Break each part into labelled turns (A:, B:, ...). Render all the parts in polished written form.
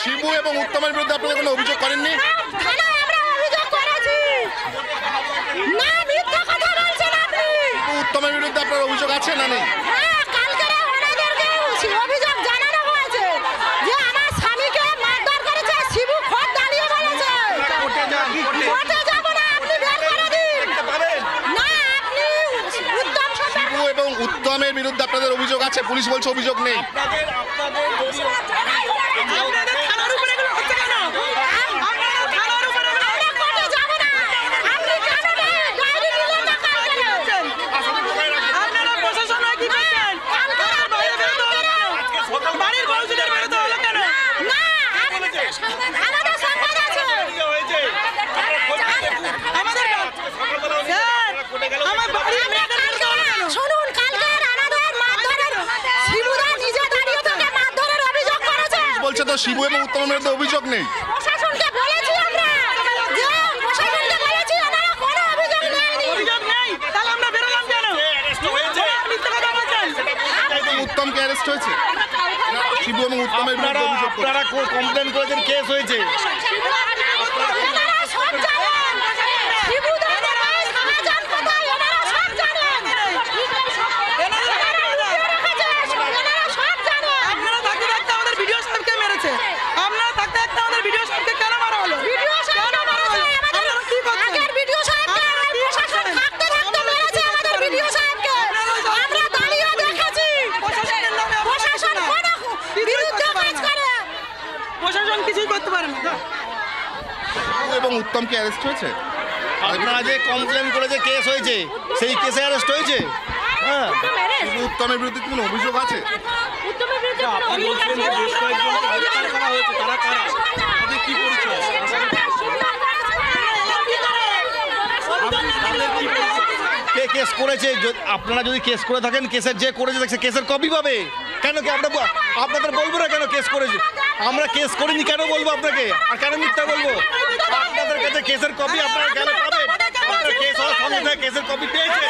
A: শিবু এবং উত্তমের বিরুদ্ধে আপনারা কোনো অভিযোগ করেননি? উত্তমের বিরুদ্ধে আপনার অভিযোগ আছে না নেই? এবং উত্তমের বিরুদ্ধে আপনাদের অভিযোগ আছে, পুলিশ বলছে অভিযোগ নেই। বলছে তো শিবু এবং উত্তমের বিরুদ্ধে অভিযোগ নেই।
B: প্রশাসনকে বলেছি আমরা, যে প্রশাসনকে বলেছি ওনারা কোনো অভিযোগ নেয়নি। অভিযোগ নেই, তাহলে আমরা বেরোলাম কেন? মিথ্যা কথা বলছেন।
A: উত্তমকে অ্যারেস্ট হয়েছে, শিবু এবং উত্তমের বিরুদ্ধে অভিযোগ
C: আপনারা কমপ্লেন করেছেন, কেস হয়েছে।
A: এবং উত্তমকে অ্যারেস্ট হয়েছে।
C: আপনারা যে কমপ্লেন করেছে, কেস হয়েছে, সেই কেসে অ্যারেস্ট হয়েছে। হ্যাঁ,
A: উত্তমের বিরুদ্ধে কোনো অভিযোগ আছে?
C: কে কেস করেছে? আপনারা যদি কেস করে থাকেন, কেসের যে করেছে সে কেসের কপি পাবে। কেন কি আমরা আপনাদের বলবো না কেন কেস করেছে? আমরা কেস করিনি কেন বলবো আপনাকে? আর কেন মিথ্যা বলবো? আপনাদের কাছে কেসের কপি আপনারা কেন পাবেন? আপনারা কেস হওয়ার সঙ্গে সঙ্গে কেসের কপি পেয়েছেন।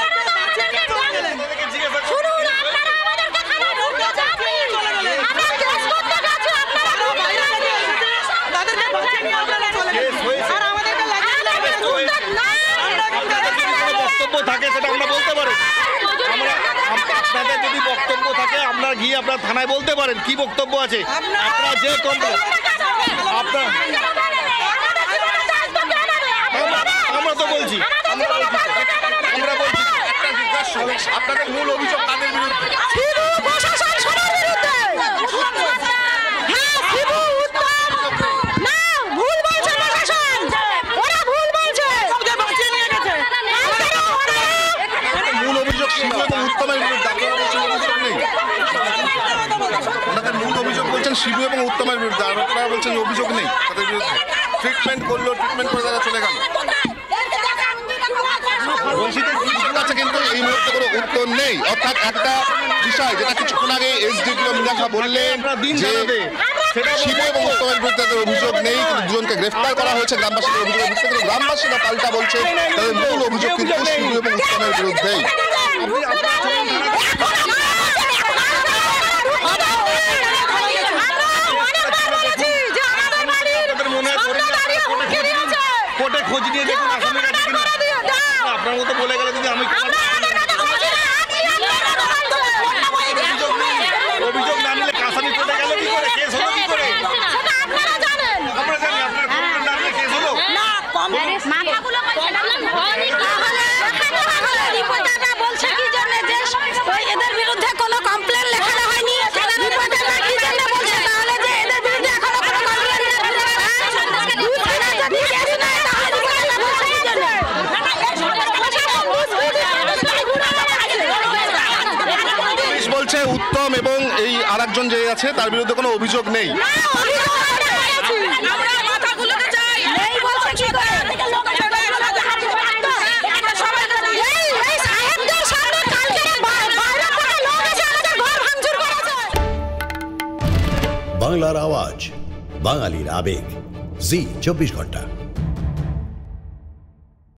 C: বক্তব্য থাকে সেটা আমরা বলতে পারি। আপনাদের যদি বক্তব্য থাকে আপনারা গিয়ে আপনার থানায় বলতে পারেন কি বক্তব্য আছে। আপনারা যে আমরা তো বলছি, আমরা বলছি
A: আপনাদের মূল অভিযোগ কাদের বিরুদ্ধে? মূল অভিযোগ শিবু এবং উত্তমের বিরুদ্ধে, আপনারা বলছেন অভিযোগ নেই। ওনাদের মূল অভিযোগ বলছেন শিবু এবং উত্তমের বিরুদ্ধে, আর আপনারা বলছেন অভিযোগ নেই তাদের বিরুদ্ধে। ট্রিটমেন্ট করলো, ট্রিটমেন্ট করে তারা চলে গেল। আছে কিন্তু এই মুহূর্তে কোনো উত্তর নেই। অর্থাৎ একটা বিষয় যেটা কিছুক্ষণ আগে এসডিপিও মীনাক্ষা বললেন যে শিবু এবং উত্তমের বিরুদ্ধে তাদের অভিযোগ নেই, কিন্তু দুজনকে গ্রেফতার করা হয়েছে গ্রামবাসীদের অভিযোগের ভিত্তিতে। কিন্তু গ্রামবাসীরা পাল্টা বলছে তাদের মূল অভিযোগ কিন্তু শিবু এবং উত্তমের বিরুদ্ধেই।
C: কোর্টে খোঁজ নিয়ে দেখুন আসামিরা ঠিক না। আপনার মতো বলে গেলে যদি আমি অভিযোগ না নিলে আসামি কোর্টে গেল কি করে, কেস হলো কি করে? আমরা জানি আপনার কোর্টে না নিলে কেস হলো না।
B: বলছে কি জন্য যে এদের বিরুদ্ধে কোনো কমপ্লেন লেখানো হয়নি, রিপোর্টাররা কি জন্য বলছে তাহলে যে এদের বিরুদ্ধে এখনো কোনো কমপ্লেন
A: বলছে উত্তম এবং এই আরেকজন যে আছে তার বিরুদ্ধে কোনো অভিযোগ নেই।
D: বাংলার আওয়াজ, বাঙালির আবেগ, জি 24 ঘন্টা।